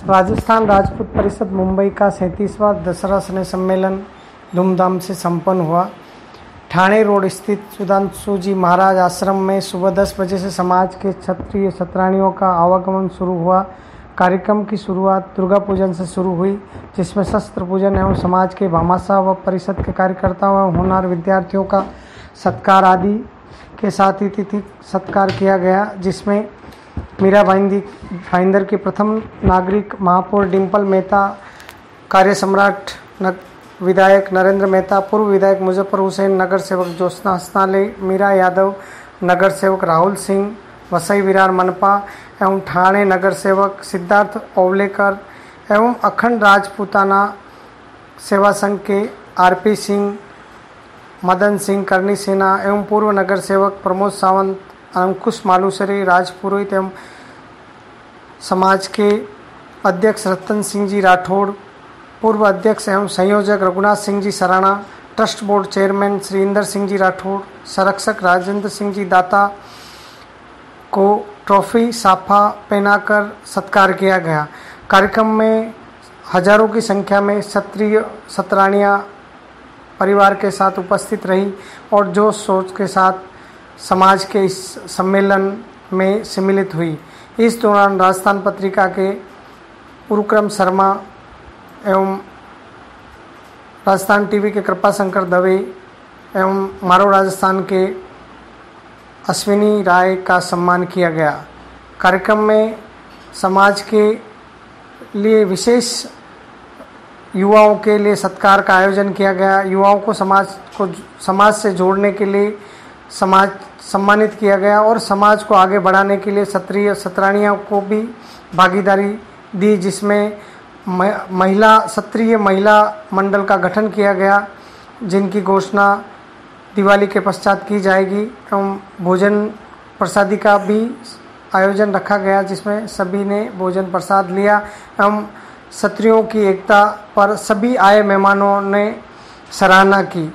राजस्थान राजपूत परिषद मुंबई का 37वां दशहरा स्नेह सम्मेलन धूमधाम से संपन्न हुआ। ठाणे रोड स्थित सुधांशु जी महाराज आश्रम में सुबह 10 बजे से समाज के क्षत्रिय क्षत्राणियों का आवागमन शुरू हुआ। कार्यक्रम की शुरुआत दुर्गा पूजन से शुरू हुई, जिसमें शस्त्र पूजन एवं समाज के भामाशाह व परिषद के कार्यकर्ताओं एवं होनहार विद्यार्थियों का सत्कार आदि के साथ ही तिथि सत्कार किया गया, जिसमें मीरा भाईंदर की प्रथम नागरिक, महापौर डिम्पल मेहता, कार्य सम्राट विधायक नरेंद्र मेहता, पूर्व विधायक मुजफ्फर हुसैन, नगर सेवक ज्योत्सना हसनाले, मीरा यादव, नगर सेवक राहुल सिंह, वसई विरार मनपा एवं ठाणे नगर सेवक सिद्धार्थ ओवलेकर एवं अखंड राजपूताना सेवा संघ के आरपी सिंह, मदन सिंह करनी सेना एवं पूर्व नगर सेवक प्रमोद सावंत, अंकुश मालूसरे, राजपुरोहित एवं समाज के अध्यक्ष रतन सिंह जी राठौड़, पूर्व अध्यक्ष एवं संयोजक Raghunath Singh ji Sarana, trust board chairman Shri Inder Singh ji Rathore, संरक्षक राजेंद्र सिंह जी दाता को ट्रॉफी साफा पहनाकर सत्कार किया गया। कार्यक्रम में हजारों की संख्या में क्षत्रिय क्षत्राणियाँ परिवार के साथ उपस्थित रही और जोश सोच के साथ समाज के इस सम्मेलन में सम्मिलित हुई। इस दौरान राजस्थान पत्रिका के उरुक्रम शर्मा एवं राजस्थान टीवी के कृपा शंकर दवे एवं मारो राजस्थान के अश्विनी राय का सम्मान किया गया। कार्यक्रम में समाज के लिए विशेष युवाओं के लिए सत्कार का आयोजन किया गया। युवाओं को समाज से जोड़ने के लिए सम्मानित किया गया और समाज को आगे बढ़ाने के लिए क्षत्रिय क्षत्राणियों को भी भागीदारी दी, जिसमें क्षत्रिय महिला मंडल का गठन किया गया, जिनकी घोषणा दिवाली के पश्चात की जाएगी। एवं भोजन प्रसादी का भी आयोजन रखा गया, जिसमें सभी ने भोजन प्रसाद लिया एवं क्षत्रियों की एकता पर सभी आए मेहमानों ने सराहना की।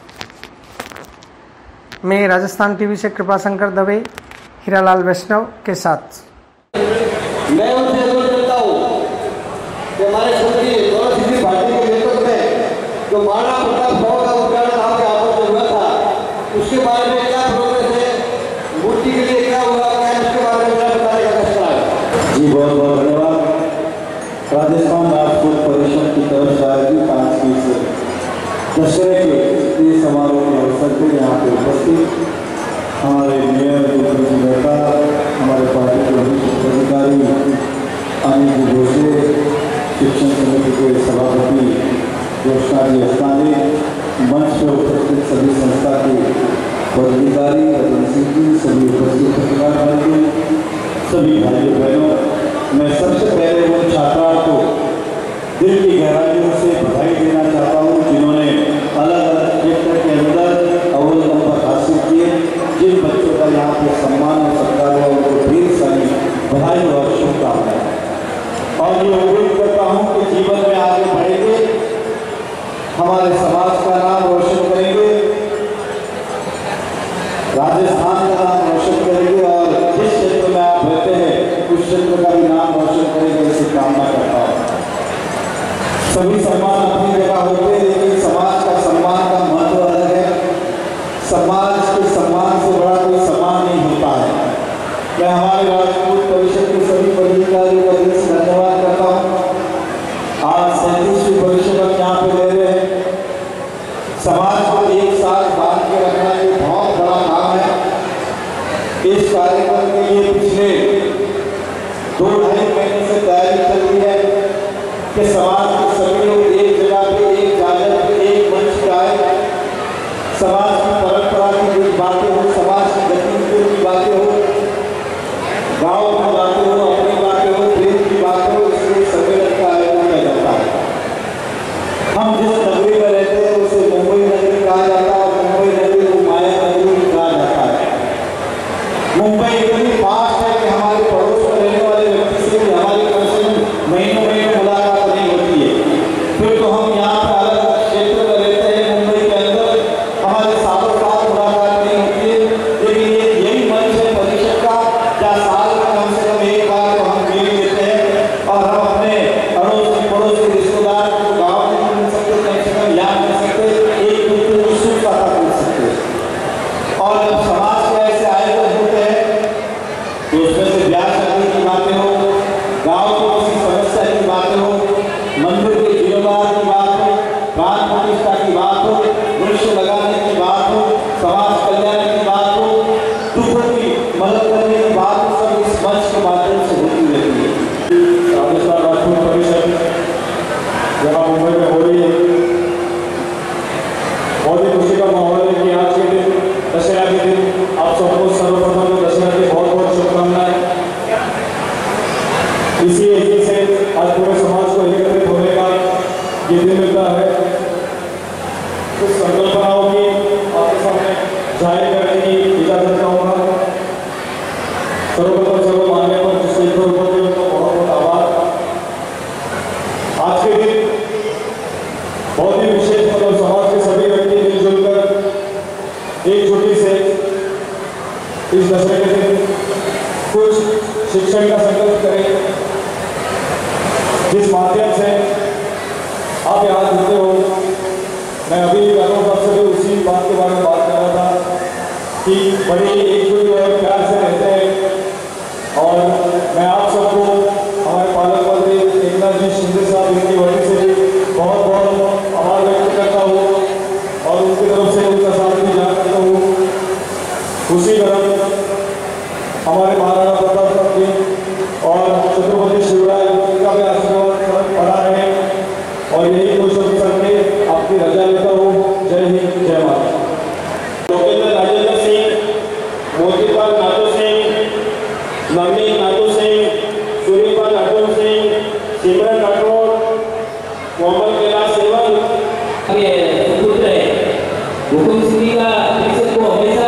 मैं राजस्थान टीवी से कृपा शंकर दवे, हीरालाल वैष्णव के साथ। मैं उनसे अनुरोध करता हूँ कि हमारे स्वर्गीय गौरव सिंह भाटी के नेतृत्व में जो महाराणा प्रताप भवन का उद्घाटन आपके हाथों से हुआ था, उसके बारे में क्या प्रोग्रेस है, मूर्ति के लिए क्या हुआ है, उसके बारे में बताने का फैसला है। जी बहुत बहुत धन्यवाद। राजस्थान राजपूत परिषद की तरफ से आयोजित आज के दशहरे के समारोह के अवसर पर यहाँ पे उपस्थित हमारे मेयर जी मेहता, हमारे पार्टी के वरिष्ठ अधिकारी अनिल जी भोसले, शिक्षण समिति के सभापति ज्योत्सना जी हसनाले, मंच पर उपस्थित सभी संस्था के पदाधिकारी, रतन सिंह जी, सभी उपस्थित पत्रकार भाइयों, सभी भाइयों बहनों, मैं सबसे पहले उन छात्राओं को दिल की गहराइयों से बधाई देना चाहता हूँ जिन्होंने अलग अलग क्षेत्र के अंदर अव्वल नंबर हासिल किए। जिन बच्चों का यहाँ पे सम्मान और सत्कार हुआ, उनको ढेर सारी बधाई और शुभकामनाएं। और ये उम्मीद करता हूँ कि जीवन में आगे बढ़ेंगे, हमारे समाज का नाम रोशन करेंगे, राजस्थान का नाम रोशन करेंगे और जिस क्षेत्र में आप रहते हैं उस क्षेत्र का भी नाम रोशन करेंगे, इसे कामना करता हूँ। सभी सम्मान अपनी जगह होते हैं, लेकिन समाज का सम्मान का महत्व अलग है। समाज के सम्मान से बड़ा कोई सम्मान नहीं होता है। मैं हमारे राजपूत परिषद के सभी पदाधिकारियों का दिल से धन्यवाद करता हूँ। आज 37वीं परिषद हम यहाँ पे ले रहे हैं। समाज को एक साथ बांध के रखना ये बहुत बड़ा काम है। इस कार्यक्रम के लिए पिछले 2-2.5 महीने से तैयारी चल रही है कि समाज के सभी लोग एक जगह पे, एक जागर पे, एक मंच पे आए, समाज की परंपरा की कुछ बातें हो, समाज की गतिविधियों की बातें हो, गाँव की बातें हो, अपनी बातें हो, देश की बातें हो, इसलिए सम्मेलन का आयोजन किया जाता है। हम जिस नगरी में रहते हैं उसे मुंबई नगरी कहा जाता है और मुंबई नगरी को माया नगरी भी कहा जाता है। मुंबई इतनी फास्ट है कि हमारे पड़ोस में रहने वाले व्यक्ति से भी हमारी कम से कम महीनों में मुलाकात नहीं होती है। फिर तो हम यहाँ पे अलग क्षेत्र में रहते हैं, मुंबई के अंदर हमारे सालों साल मुलाकात नहीं होती है, लेकिन यही मंच है परिषद का, जहाँ साल में कम से कम एक जाहिर करने की इजाजत चाहूँगा। सर्वप्रथम सर्व मान्य पर जिसके ऊपर उनका बहुत बहुत आभार। आज के दिन बहुत ही विशेष मतलब समाज के सभी व्यक्ति मिलजुल कर एकजुटी से इस दशहरे के दिन कुछ शिक्षण का संकल्प करें, जिस माध्यम से आप यहाँ जुड़ते हो। मैं अभी राघव साहब से भी उसी बात के बारे में बात कर रहा था कि बड़े एकजुट और प्यार से रहते हैं। और मैं आप सबको हमारे पालक मंत्री एकनाथ जी शिंदे साहब इनकी वजह से भी बहुत बहुत आभार व्यक्त करता हूँ और उनकी तरफ से उनका साथ भी जान करता हूँ। उसी तरह हमारे महाराणा प्रताप साहब जी और छत्रपति शिवराय उनका भी आशीर्वाद बना रहे और यही खुश करके आपकी रजा लेता हूँ। जय हिंद, जय माता। लोकेंद्र राजेंद्र सिंह, मोतीपाल नाथू सिंह, नवनीत नाथू सिंह, सूर्यपाल राठौर सिंह, सिमरन राठौर, मोहम्मद कैलाश सेवल पुत्र हुकुम सिंह का परिषद को हमेशा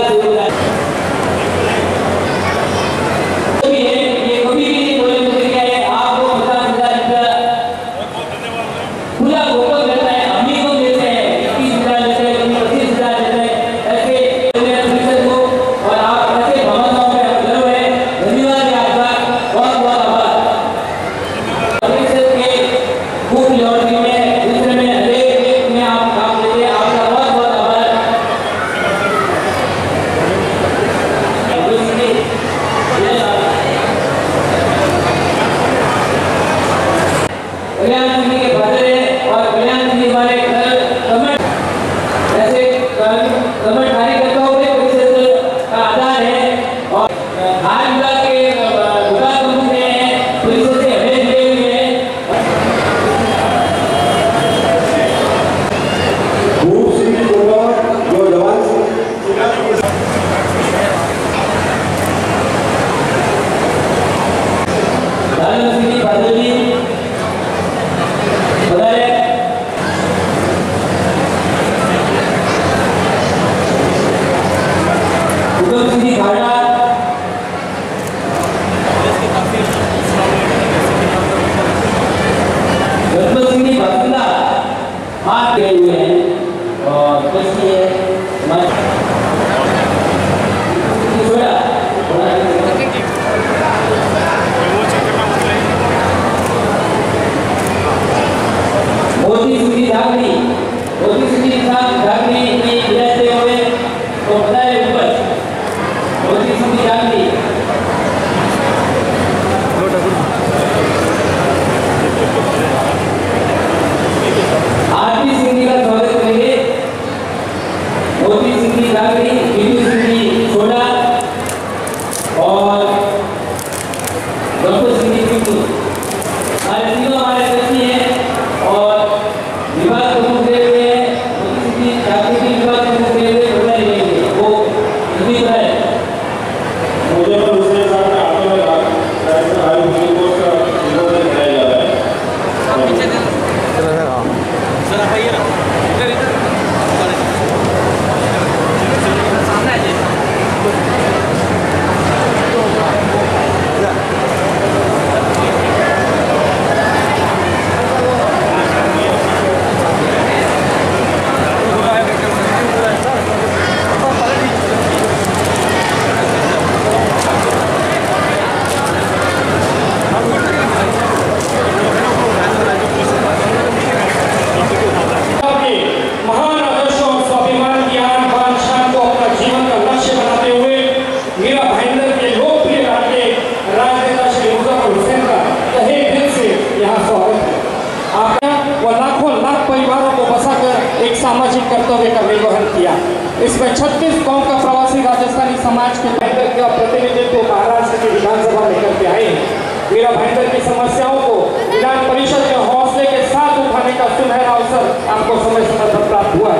कर्तव्य का निर्वहन किया। इसमें 36 गांव का प्रवासी राजस्थानी समाज के प्रतिनिधित्व महाराष्ट्र की विधानसभा में करके आए हैं। मीरा भाईंदर की समस्याओं को विधान परिषद में हौसले के साथ उठाने का सुनहरा अवसर आपको समय समय पर प्राप्त हुआ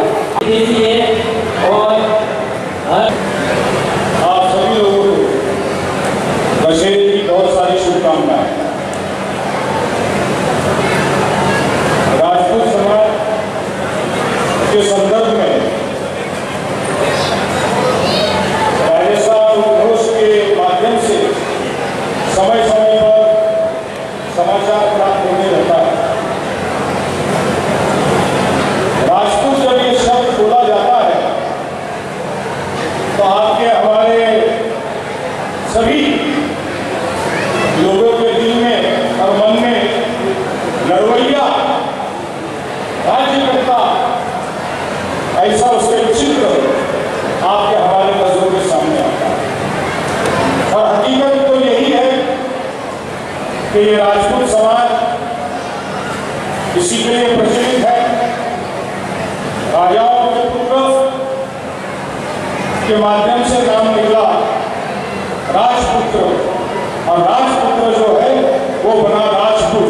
है। और आप सभी लोगों को दशहरे की बहुत सारी शुभकामनाएं। राजपूत समाज के संदर्भ में कि ये राजपूत समाज इसी के लिए प्रचलित है। राजाओं के पुत्र के माध्यम से नाम निकला राजपुत्र, और राजपुत्र जो है वो बना राजपूत।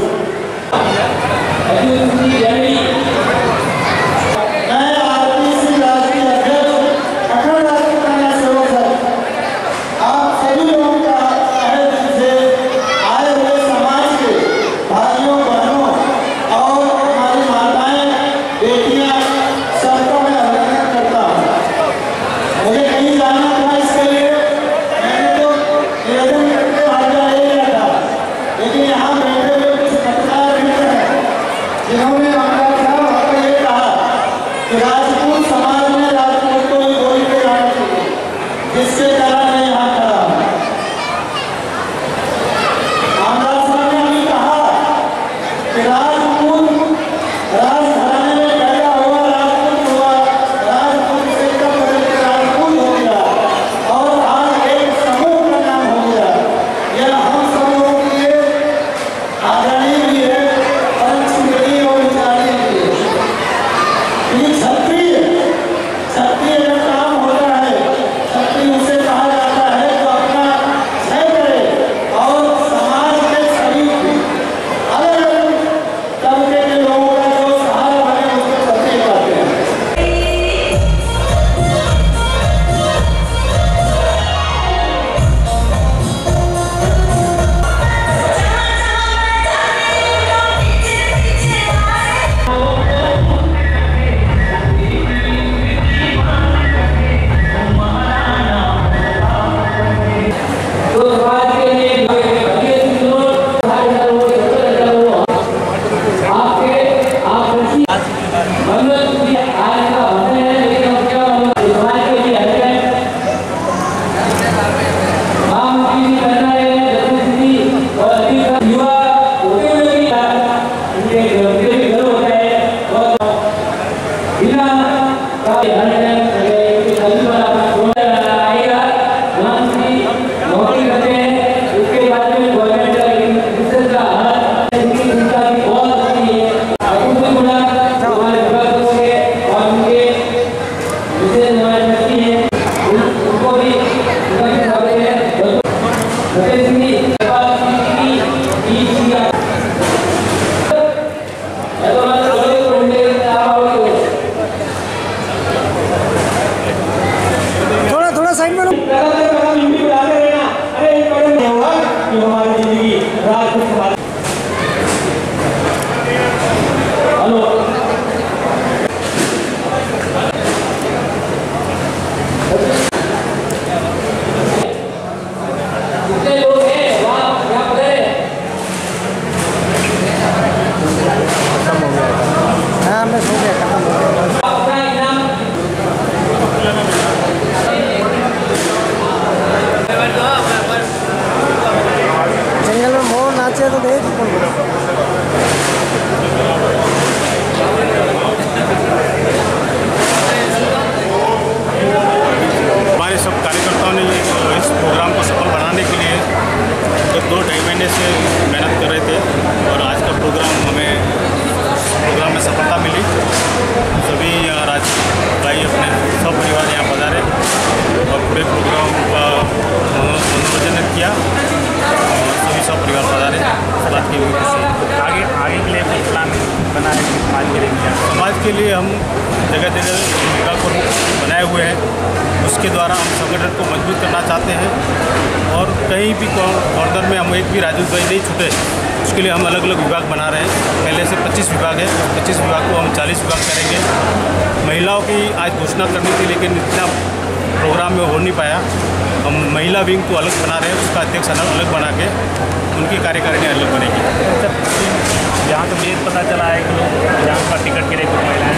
के लिए हम जगह जगह विभाग को बनाए हुए हैं। उसके द्वारा हम संगठन को मजबूत करना चाहते हैं और कहीं भी कॉर्नर में हम एक भी राजू भाई नहीं छूटे, उसके लिए हम अलग अलग विभाग बना रहे हैं। पहले से 25 विभाग है, 25 विभाग को हम 40 विभाग करेंगे। महिलाओं की आज घोषणा करनी थी लेकिन इतना प्रोग्राम में हो नहीं पाया। हम महिला विंग को अलग बना रहे हैं, उसका अध्यक्ष अलग बना के उनकी कार्यकारिणी अलग बनेगी। जहाँ तो मेन पता चला है कि लोग जहाँ पर टिकट के लिए कुछ महिलाएं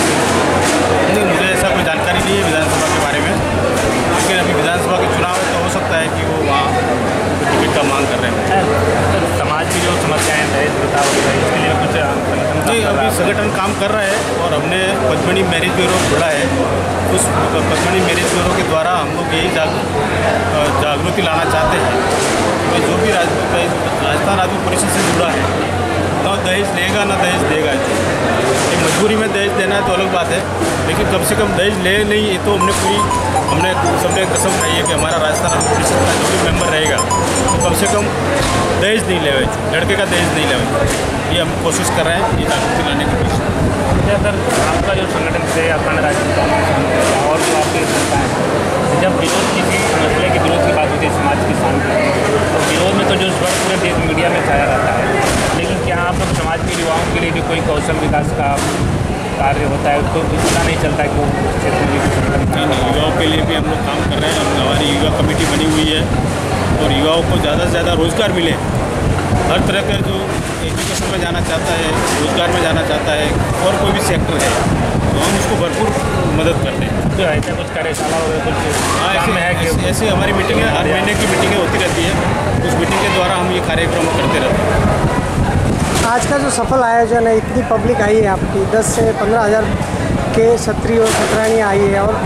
नहीं, मुझे ऐसा कोई जानकारी नहीं है विधानसभा के बारे में, लेकिन अभी विधानसभा के चुनाव है तो हो सकता है कि वो वहाँ टिकट का मांग कर रहे हैं। समाज की जो समस्याएँ दहेज प्रथा वगैरह इसके लिए कुछ नहीं, अभी संगठन काम कर रहा है और हमने पद्मिनी मैरिज ब्यूरो खोला है। उस पद्मिनी मैरिज ब्यूरो के द्वारा हम लोग यही जागृति लाना चाहते हैं कि जो भी राजपूत राजस्थान राजपूत परिषद से जुड़ा है, ना दहेज लेगा ना दहेज देगा। एक मजबूरी में दहेज देना है तो अलग बात है, लेकिन कम से कम दहेज ले नहीं, ये तो हमने सबने कसम खाई है कि हमारा राजस्थान राजपूत परिषद का जो भी मेंबर रहेगा तो कम से कम दहेज नहीं लेवे, लड़के का दहेज नहीं लेवे। ये हम कोशिश कर रहे हैं, ये जागृति लाने की कोशिश। सर, आपका जो संगठन से अखंड राजपूत और जो आपके संस्था है, जब विरोध किसी मसले के विरोध की बात होती है समाज के सामने, तो विरोध में तो जो स्वर पूरे देश मीडिया में छाया रहता है, लेकिन क्या आप लोग समाज के युवाओं के लिए भी कोई कौशल विकास का कार्य होता है, तो इतना नहीं चलता है कि वो क्षेत्र में युवाओं के लिए भी हम लोग काम कर रहे हैं। हमारी युवा कमेटी बनी हुई है और युवाओं को ज़्यादा से ज़्यादा रोज़गार मिले। हर तरह का जो एजुकेशन में जाना चाहता है, रोज़गार में जाना चाहता है और कोई भी सेक्टर है तो हम उसको भरपूर मदद करते हैं। तो ऐसा कुछ कार्यशाला वगैरह कुछ ऐसे हमारी मीटिंगें हर महीने की मीटिंगें होती रहती है, उस मीटिंग के द्वारा हम ये कार्यक्रम करते रहते हैं। आज का जो सफल आयोजन है, इतनी पब्लिक आई है आपकी, 10 से 15 हज़ार के क्षत्रिय और क्षत्रियाँ आई है और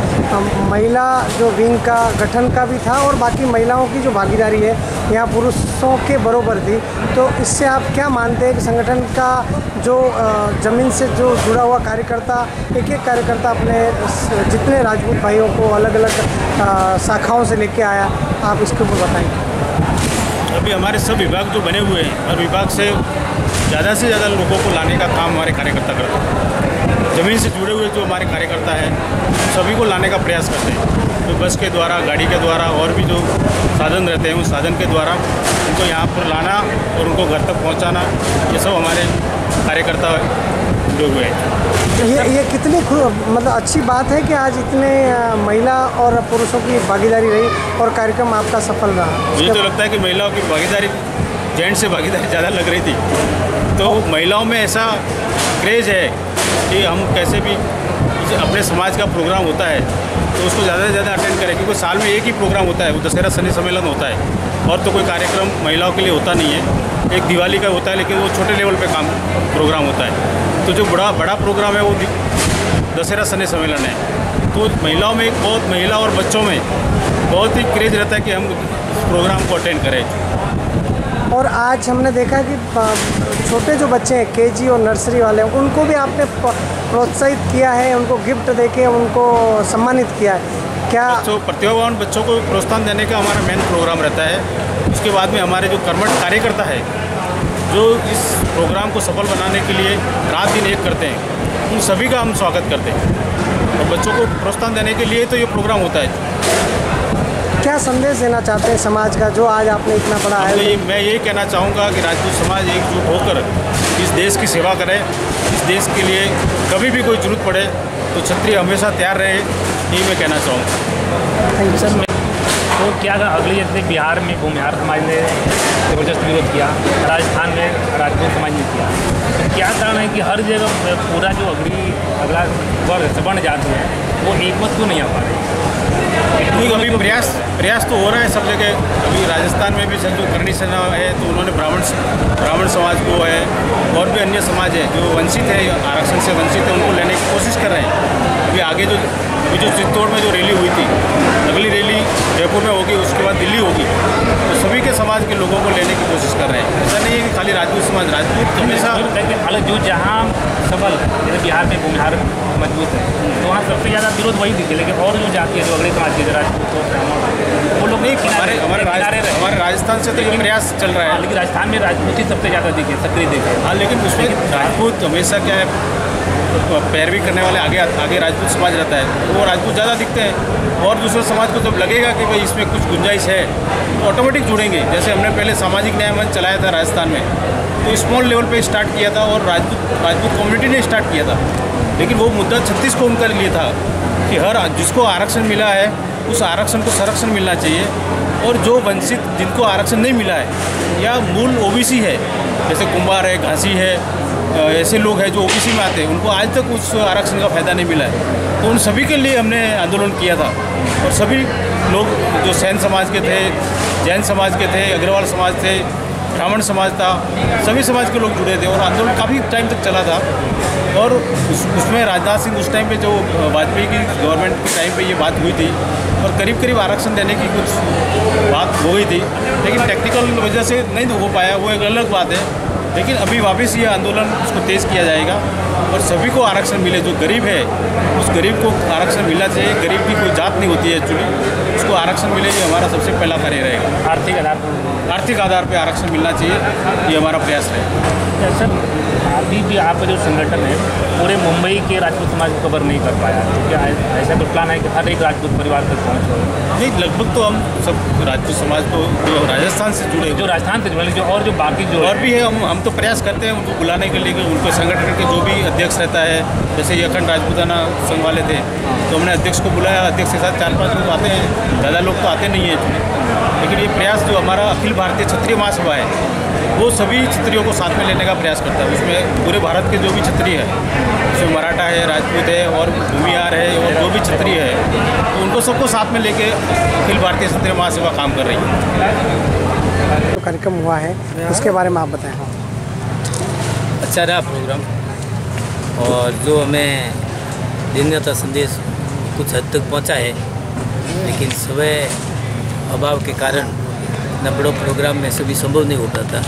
महिला जो विंग का गठन का भी था और बाकी महिलाओं की जो भागीदारी है यहाँ पुरुषों के बरोबर थी। तो इससे आप क्या मानते हैं कि संगठन का जो ज़मीन से जो जुड़ा हुआ कार्यकर्ता, एक एक कार्यकर्ता अपने जितने राजपूत भाइयों को अलग अलग शाखाओं से लेके आया, आप इसके ऊपर बताएंगे। अभी हमारे सब विभाग जो बने हुए हैं, हर विभाग से ज़्यादा लोगों को लाने का काम हमारे कार्यकर्ता करते हैं। ज़मीन से जुड़े हुए जो हमारे कार्यकर्ता हैं सभी को लाने का प्रयास करते हैं। तो बस के द्वारा, गाड़ी के द्वारा और भी जो साधन रहते हैं उस साधन के द्वारा उनको यहाँ पर लाना और उनको घर तक पहुँचाना, ये सब हमारे कार्यकर्ता जुड़े हुए हैं। ये कितनी मतलब अच्छी बात है कि आज इतने महिला और पुरुषों की भागीदारी रही और कार्यक्रम आपका सफल रहा। मुझे तो लगता है कि महिलाओं की भागीदारी जेंट्स से भागीदारी ज़्यादा लग रही थी। तो महिलाओं में ऐसा क्रेज़ है कि हम कैसे भी अपने समाज का प्रोग्राम होता है तो उसको ज़्यादा से ज़्यादा अटेंड करें, क्योंकि साल में एक ही प्रोग्राम होता है, वो दशहरा सन्नी सम्मेलन होता है और तो कोई कार्यक्रम महिलाओं के लिए होता नहीं है। एक दिवाली का होता है लेकिन वो छोटे लेवल पे प्रोग्राम होता है। तो जो बड़ा प्रोग्राम है वो दशहरा सन्नी सम्मेलन है। तो महिलाओं में बहुत, महिला और बच्चों में बहुत ही क्रेज़ रहता है कि हम इस प्रोग्राम को अटेंड करें। और आज हमने देखा कि छोटे जो बच्चे हैं केजी और नर्सरी वाले, उनको भी आपने प्रोत्साहित किया है, उनको गिफ्ट देके उनको सम्मानित किया है। क्या प्रतिभावान बच्चों को प्रोत्साहन देने का हमारा मेन प्रोग्राम रहता है। उसके बाद में हमारे जो कर्मठ कार्यकर्ता है जो इस प्रोग्राम को सफल बनाने के लिए रात दिन एक करते हैं, उन सभी का हम स्वागत करते हैं। और बच्चों को प्रोत्साहन देने के लिए तो ये प्रोग्राम होता है। क्या संदेश देना चाहते हैं समाज का, जो आज आपने इतना बड़ा आयोजन? मैं यही कहना चाहूँगा कि राजपूत समाज एकजुट होकर इस देश की सेवा करे। इस देश के लिए कभी भी कोई जरूरत पड़े तो क्षत्रिय हमेशा तैयार रहे, यही मैं कहना चाहूँगा। Thank you sir. तो क्या अगले जैसे बिहार में भूमिहार समाज ने जबरदस्त विरोध किया, राजस्थान में राजपूत समाज ने किया, तो क्या कारण है कि हर जगह पूरा जो अगला वर्ग सवर्ण जाति है वो एकमत क्यों नहीं आ पा रहे? अभी प्रयास तो हो रहा है सब जगह। अभी राजस्थान में भी जो करनी सेना है तो उन्होंने ब्राह्मण समाज को है और भी अन्य समाज है जो वंचित है, आरक्षण से वंचित है, उनको लेने की कोशिश कर रहे हैं। अभी आगे जो चित्तौड़ में जो रैली हुई थी, अगली रैली जयपुर में होगी, उसके बाद दिल्ली होगी, तो सभी के समाज के लोगों को लेने की कोशिश कर रहे हैं। ऐसा नहीं है कि खाली राजपूत समाज, राजपूत हमेशा अलग जो जहाँ सबल जैसे बिहार में भूमिहार मजबूत है तो वहाँ सबसे ज़्यादा विरोध वही दिखे, लेकिन और जो जाति है जो अगले समाज के राजपूत वो लोग नहीं हमारे राजस्थान से तो ये प्रयास चल रहा है, लेकिन राजस्थान में राजपूत ही सबसे ज़्यादा दिखे, सक्रिय दिखे। हाँ, लेकिन उसमें राजपूत हमेशा क्या है, पैरवी करने वाले आगे राजपूत समाज रहता है, वो राजपूत ज़्यादा दिखते हैं। और दूसरे समाज को जब लगेगा कि भाई इसमें कुछ गुंजाइश है तो ऑटोमेटिक जुड़ेंगे। जैसे हमने पहले सामाजिक न्याय मंच चलाया था राजस्थान में, तो स्मॉल लेवल पे स्टार्ट किया था और राजपूत कम्युनिटी ने स्टार्ट किया था, लेकिन वो मुद्दा 36 को उनका लिए था कि हर जिसको आरक्षण मिला है उस आरक्षण को संरक्षण मिलना चाहिए, और जो वंचित जिनको आरक्षण नहीं मिला है या मूल ओबीसी है, जैसे कुंभार है, घासी है, ऐसे लोग हैं जो ओबीसी में आते हैं, उनको आज तक उस आरक्षण का फ़ायदा नहीं मिला है। तो उन सभी के लिए हमने आंदोलन किया था और सभी लोग जो सैन समाज के थे, जैन समाज के थे, अग्रवाल समाज थे, ब्राह्मण समाज था, सभी समाज के लोग जुड़े थे और आंदोलन काफ़ी टाइम तक चला था। और उसमें राजनाथ सिंह उस टाइम पे जो वाजपेयी की गवर्नमेंट के टाइम पे ये बात हुई थी और करीब करीब आरक्षण देने की कुछ बात हो गई थी, लेकिन टेक्निकल वजह से नहीं हो पाया, वो एक अलग बात है। लेकिन अभी वापस ये आंदोलन उसको तेज़ किया जाएगा और सभी को आरक्षण मिले। जो गरीब है उस गरीब को आरक्षण मिलना चाहिए। गरीब की कोई जात नहीं होती है एक्चुअली, उसको आरक्षण मिले, ये हमारा सबसे पहला कार्य रहेगा। आर्थिक आधार पर आरक्षण मिलना चाहिए, ये हमारा प्रयास रहेगा। सर, अभी भी आपका जो संगठन है पूरे मुंबई के राजपूत समाज को कवर नहीं कर पाया, तो क्या ऐसा तो प्लान है कि हर एक राजपूत परिवार तक पहुँचे? नहीं, लगभग तो हम सब राजपूत समाज को जो राजस्थान से जुड़े, जो राजस्थान से जुड़े, जो और जो बाकी जो और भी है, हम तो प्रयास करते हैं उनको बुलाने के लिए। उनको संगठन के जो भी अध्यक्ष रहता है, जैसे ये अखंड राजपूताना संघ वाले थे, तो हमने अध्यक्ष को बुलाया। अध्यक्ष के साथ 4-5 लोग आते हैं, ज़्यादा लोग तो आते नहीं हैं। लेकिन ये प्रयास जो हमारा अखिल भारतीय क्षत्रिय महासभा है, वो सभी क्षत्रियों को साथ में लेने का प्रयास करता है। उसमें पूरे भारत के जो भी क्षत्रिय है, उसमें मराठा है, राजपूत है और भूमिहार है और जो भी क्षत्रिय है, तो उनको सबको साथ में लेके अखिल भारतीय क्षत्रिय महासभा काम कर रही है। तो कार्यक्रम हुआ है, उसके बारे में आप बताएं। अच्छा रहा प्रोग्राम, और जो हमें देने का संदेश कुछ हद तक पहुंचा है, लेकिन समय अभाव के कारण इतना बड़ा प्रोग्राम में सभी संभव नहीं हो पाता।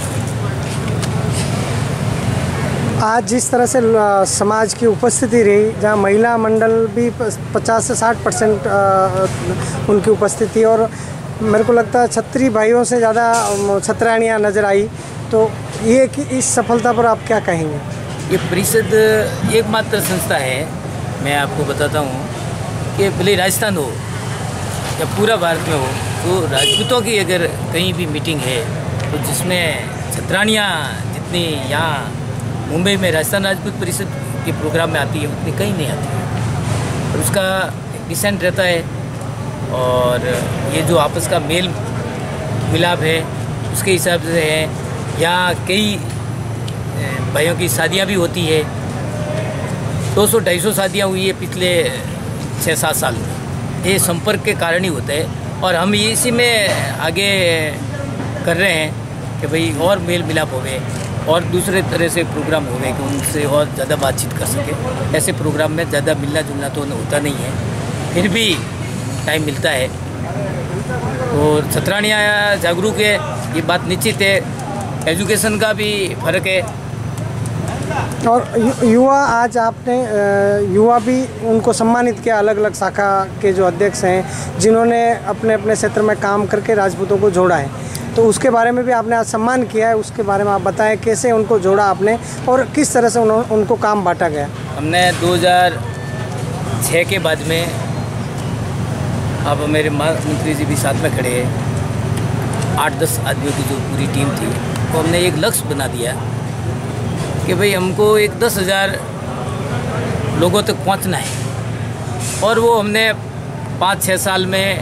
आज जिस तरह से समाज की उपस्थिति रही, जहां महिला मंडल भी 50 से 60% उनकी उपस्थिति, और मेरे को लगता है छत्री भाइयों से ज़्यादा छत्राणियाँ नज़र आई, तो ये कि इस सफलता पर आप क्या कहेंगे? ये परिषद एकमात्र संस्था है, मैं आपको बताता हूँ, कि भले राजस्थान हो या पूरा भारत में हो, तो राजपूतों की अगर कहीं भी मीटिंग है तो जिसमें छत्राणियाँ जितनी यहाँ मुंबई में राजस्थान राजपूत परिषद के प्रोग्राम में आती है उतनी कहीं नहीं आती है, और उसका डिसेंट रहता है। और ये जो आपस का मेल मिलाप है उसके हिसाब से है। यहाँ कई भाइयों की शादियाँ भी होती है, 200-250 शादियाँ हुई है पिछले 6-7 साल में। ये संपर्क के कारण ही होता है, और हम इसी में आगे कर रहे हैं कि भाई और मेल मिलाप हो गए और दूसरे तरह से प्रोग्राम हो गए कि उनसे और ज़्यादा बातचीत कर सके। ऐसे प्रोग्राम में ज़्यादा मिलना जुलना तो होता नहीं है, फिर भी टाइम मिलता है। और छत्राणियाँ जागरूक है, ये बात निश्चित है। एजुकेशन का भी फ़र्क है। और युवा, आज आपने युवा भी उनको सम्मानित किया, अलग अलग शाखा के जो अध्यक्ष हैं जिन्होंने अपने अपने क्षेत्र में काम करके राजपूतों को जोड़ा है, तो उसके बारे में भी आपने आज सम्मान किया है। उसके बारे में आप बताएं, कैसे उनको जोड़ा आपने और किस तरह से उनको काम बांटा गया? हमने 2006 के बाद में, अब मेरे मंत्री जी भी साथ में खड़े हैं, 8-10 आदमियों की जो पूरी टीम थी, तो हमने एक लक्ष्य बना दिया कि भाई हमको एक 10,000 लोगों तक पहुंचना है। और वो हमने 5-6 साल में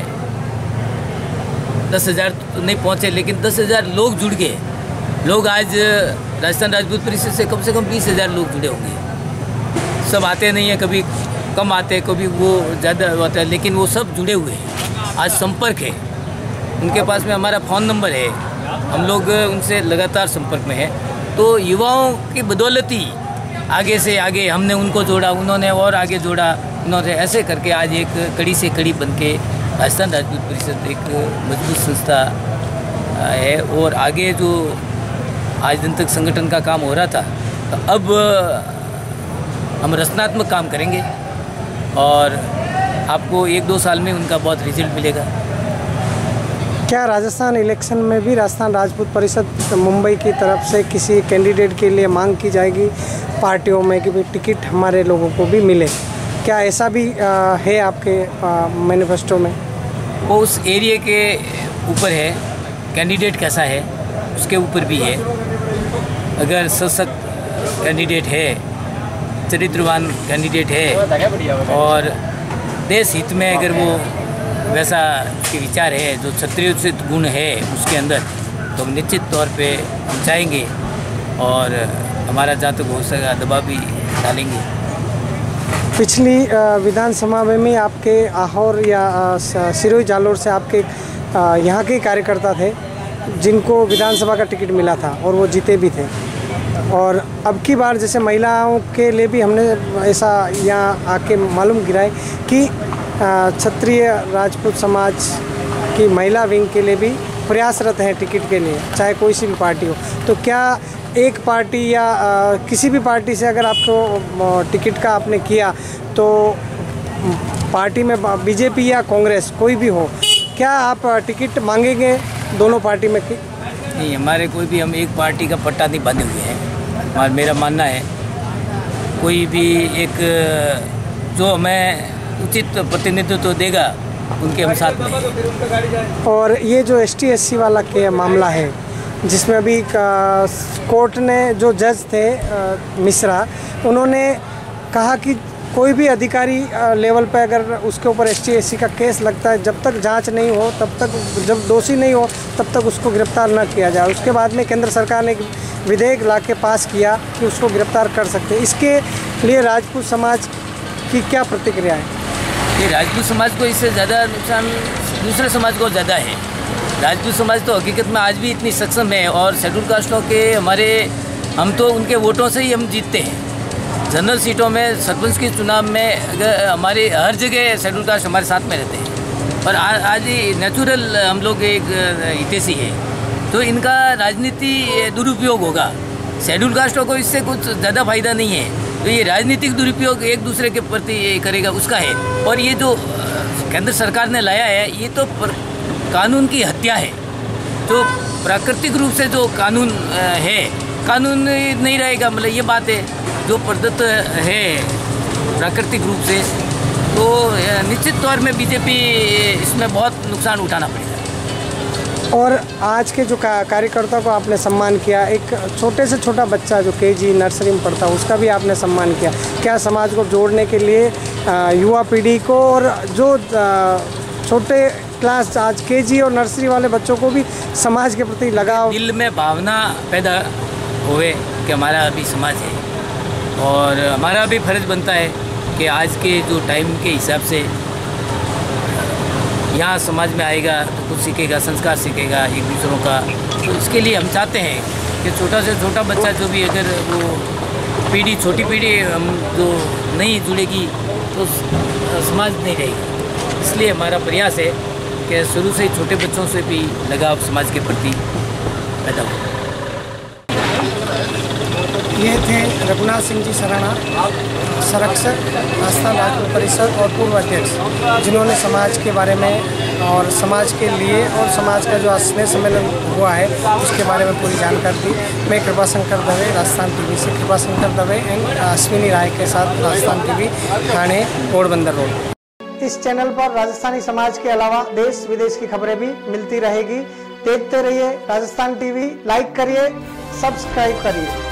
10,000 तो नहीं पहुंचे, लेकिन 10,000 लोग जुड़ गए। लोग आज राजस्थान राजपूत परिषद से कम 20,000 लोग जुड़े होंगे। सब आते नहीं हैं, कभी कम आते, कभी वो ज़्यादा होता है, लेकिन वो सब जुड़े हुए हैं। आज संपर्क है, उनके पास में हमारा फ़ोन नंबर है, हम लोग उनसे लगातार संपर्क में हैं। तो युवाओं की बदौलत ही आगे से आगे हमने उनको जोड़ा, उन्होंने और आगे जोड़ा, उन्होंने ऐसे करके आज एक कड़ी से कड़ी बन के राजस्थान राजपूत परिषद एक मजबूत संस्था है। और आगे जो आज दिन तक संगठन का काम हो रहा था, तो अब हम रचनात्मक काम करेंगे और आपको 1-2 साल में उनका बहुत रिजल्ट मिलेगा। क्या राजस्थान इलेक्शन में भी राजस्थान राजपूत परिषद मुंबई की तरफ से किसी कैंडिडेट के लिए मांग की जाएगी पार्टियों में कि भाई टिकट हमारे लोगों को भी मिले? क्या ऐसा भी है आपके मैनिफेस्टो में? वो उस एरिया के ऊपर है, कैंडिडेट कैसा है उसके ऊपर भी है। अगर सशक्त कैंडिडेट है, चरित्रवान कैंडिडेट है और देश हित में अगर वो वैसा के विचार है, जो क्षत्रियोचित गुण है उसके अंदर, तो हम निश्चित तौर पे हम चाहेंगे और हमारा जहाँ तक हो सका दबाव भी डालेंगे। पिछली विधानसभा में भी आपके आहोर या सिरोही जालोर से आपके यहाँ के कार्यकर्ता थे, जिनको विधानसभा का टिकट मिला था और वो जीते भी थे। और अब की बार जैसे महिलाओं के लिए भी हमने ऐसा यहाँ आके मालूम गिराए कि क्षत्रिय राजपूत समाज की महिला विंग के लिए भी प्रयासरत हैं टिकट के लिए, चाहे कोई सी भी पार्टी हो। तो क्या एक पार्टी या किसी भी पार्टी से अगर आपको टिकट का आपने किया तो पार्टी में बीजेपी या कांग्रेस कोई भी हो, क्या आप टिकट मांगेंगे दोनों पार्टी में? नहीं, हमारे कोई भी हम एक पार्टी का पट्टा नहीं बांधे हुए हैं। और मेरा मानना है कोई भी एक जो हमें उचित प्रतिनिधित्व देगा उनके हम साथ में। और ये जो ST SC वाला के मामला है जिसमें अभी कोर्ट ने जो जज थे मिश्रा, उन्होंने कहा कि कोई भी अधिकारी लेवल पे अगर उसके ऊपर ST SC का केस लगता है, जब तक जांच नहीं हो तब तक, जब दोषी नहीं हो तब तक उसको गिरफ्तार न किया जाए। उसके बाद में केंद्र सरकार ने एक विधेयक लाके पास किया कि उसको गिरफ्तार कर सकते हैं। इसके लिए राजपूत समाज की क्या प्रतिक्रिया है? ये राजपूत समाज को इससे ज़्यादा नुकसान दूसरे समाज को ज़्यादा है। राजपूत समाज तो हकीकत में आज भी इतनी सक्षम है और शेड्यूल कास्टों के हम तो उनके वोटों से ही हम जीतते हैं। जनरल सीटों में सरपंच के चुनाव में अगर हमारे हर जगह शेड्यूल कास्ट हमारे साथ में रहते हैं। पर आज नेचुरल हम लोग एक हितैषी है, तो इनका राजनीति दुरुपयोग होगा। शेड्यूल कास्टों को इससे कुछ ज़्यादा फायदा नहीं है, तो ये राजनीतिक दुरुपयोग एक दूसरे के प्रति करेगा उसका है। और ये जो केंद्र सरकार ने लाया है ये तो कानून की हत्या है। जो प्राकृतिक रूप से जो कानून है, कानून नहीं रहेगा, मतलब ये बात है जो प्रदत्त है प्राकृतिक रूप से, तो निश्चित तौर में बीजेपी इसमें बहुत नुकसान उठाना पड़ेगा। और आज के जो कार्यकर्ता को आपने सम्मान किया, एक छोटे से छोटा बच्चा जो KG नर्सरी में पढ़ता है उसका भी आपने सम्मान किया, क्या समाज को जोड़ने के लिए युवा पीढ़ी को और जो छोटे क्लास आज KG और नर्सरी वाले बच्चों को भी समाज के प्रति लगाव, दिल में भावना पैदा होए कि हमारा अभी समाज है और हमारा भी फर्ज बनता है कि आज के जो टाइम के हिसाब से यहाँ समाज में आएगा तो कुछ सीखेगा, संस्कार सीखेगा एक दूसरों का। तो इसके लिए हम चाहते हैं कि छोटा से छोटा बच्चा जो भी अगर वो पीढ़ी, छोटी पीढ़ी हम जो नहीं जुड़ेगी तो समाज नहीं रहेगा। इसलिए हमारा प्रयास है कि शुरू से ही छोटे बच्चों से भी लगाव समाज के प्रति पैदा हो। ये थे रघुनाथ सिंह जी सराणा, संरक्षक राजस्थान राजपूत परिषद और पूर्व अध्यक्ष, जिन्होंने समाज के बारे में और समाज के लिए और समाज का जो स्नेह सम्मेलन हुआ है उसके बारे में पूरी जानकारी दी। मैं कृपाशंकर दवे राजस्थान TV से, कृपाशंकर दवे एंड अश्विनी राय के साथ राजस्थान TV, ठाणे पोरबंदर रोड। इस चैनल पर राजस्थानी समाज के अलावा देश विदेश की खबरें भी मिलती रहेगी। देखते रहिए राजस्थान TV, लाइक करिए, सब्सक्राइब करिए।